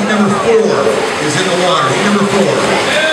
number 4 is in the water. Heat number 4.